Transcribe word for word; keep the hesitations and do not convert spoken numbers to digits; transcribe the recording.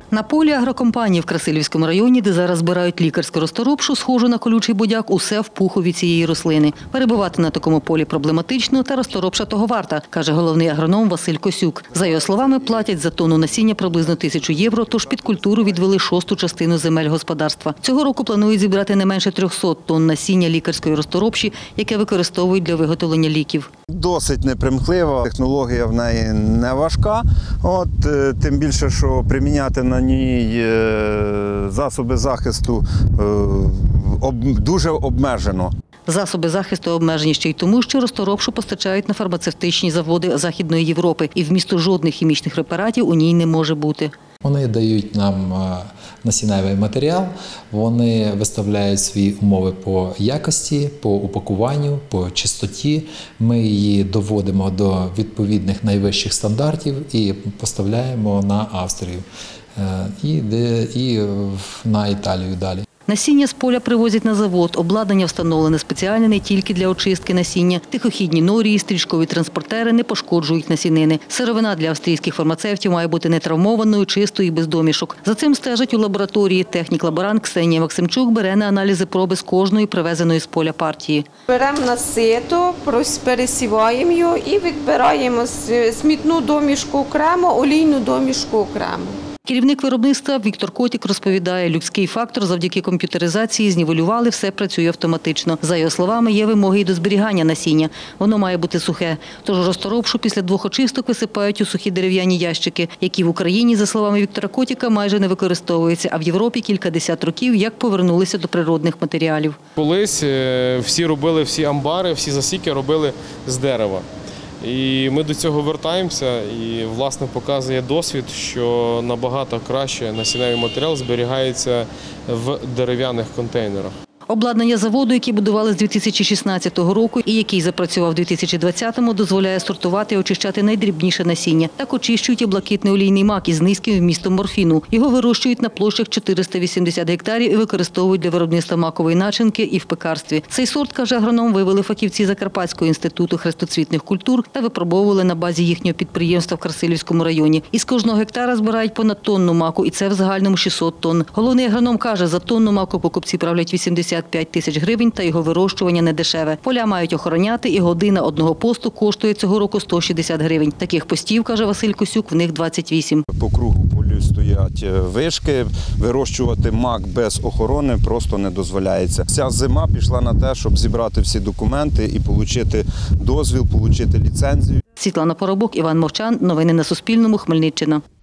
На полі агрокомпанії в Красилівському районі, де зараз збирають лікарську розторопшу, схожу на колючий будяк, усе в пуху від цієї рослини. Перебувати на такому полі проблематично, та розторопша того варта, каже головний агроном Василь Косюк. За його словами, платять за тонну насіння приблизно тисячу євро, тож під культуру відвели шосту частину земель господарства. Цього року планують зібрати не менше трьохсот тонн насіння лікарської розторопші, яке використовують для виготовлення ліків. Досить непримхлива, технологія в неї не важка, от, тим більше, що приміняти на ній засоби захисту дуже обмежено. Засоби захисту обмежені ще й тому, що розторопшу постачають на фармацевтичні заводи Західної Європи, і вмісту жодних хімічних препаратів у ній не може бути. Вони дають нам насінневий матеріал, вони виставляють свої умови по якості, по упакуванню, по чистоті. Ми її доводимо до відповідних найвищих стандартів і поставляємо на Австрію і, і на Італію далі. Насіння з поля привозять на завод. Обладнання встановлене спеціальне не тільки для очистки насіння. Тихохідні норії, стрічкові транспортери не пошкоджують насінини. Сировина для австрійських фармацевтів має бути нетравмованою, чистою і без домішок. За цим стежать у лабораторії. Технік-лаборант Ксенія Максимчук бере на аналізи проби з кожної привезеної з поля партії. Беремо на сито, пересіваємо його і відбираємо смітну домішку окремо, олійну домішку окремо. Керівник виробництва Віктор Котік розповідає, людський фактор завдяки комп'ютеризації знівелювали, все працює автоматично. За його словами, є вимоги і до зберігання насіння. Воно має бути сухе. Тож розторопшу після двох очисток висипають у сухі дерев'яні ящики, які в Україні, за словами Віктора Котіка, майже не використовуються, а в Європі кількадесят років як повернулися до природних матеріалів. Колись всі робили, всі амбари, всі засіки робили з дерева. І ми до цього вертаємося, і, власне, показує досвід, що набагато краще насінневий матеріал зберігається в дерев'яних контейнерах. Обладнання заводу, який будували з дві тисячі шістнадцятого року і який запрацював у дві тисячі двадцятому, дозволяє сортувати і очищати найдрібніше насіння. Так очищують і блакитний олійний мак із низьким вмістом морфіну. Його вирощують на площах чотириста вісімдесят гектарів і використовують для виробництва макової начинки і в пекарстві. Цей сорт, каже агроном, вивели фахівці Закарпатського інституту хрестоцвітних культур та випробовували на базі їхнього підприємства в Красилівському районі. Із кожного гектара збирають понад тонну маку, і це в загальному шістсот тонн. Головний агроном каже, за тонну маку покупці правлять вісімдесят п'ять тисяч гривень, та його вирощування не дешеве. Поля мають охороняти, і година одного посту коштує цього року сто шістдесят гривень. Таких постів, каже Василь Косюк, в них двадцять вісім. По кругу полю стоять вишки, вирощувати мак без охорони просто не дозволяється. Вся зима пішла на те, щоб зібрати всі документи і отримати дозвіл, отримати ліцензію. Світлана Поробок, Іван Мовчан. Новини на Суспільному. Хмельниччина.